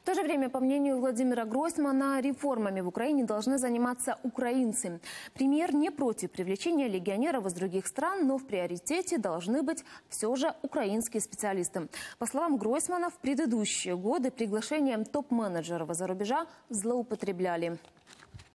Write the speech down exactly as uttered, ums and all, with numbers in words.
В то же время, по мнению Владимира Гройсмана, реформами в Украине должны заниматься украинцы. Премьер не против привлечения легионеров из других стран, но в приоритете должны быть все же украинские специалисты. По словам Гройсмана, в предыдущие годы приглашением топ-менеджеров из-за рубежа злоупотребляли.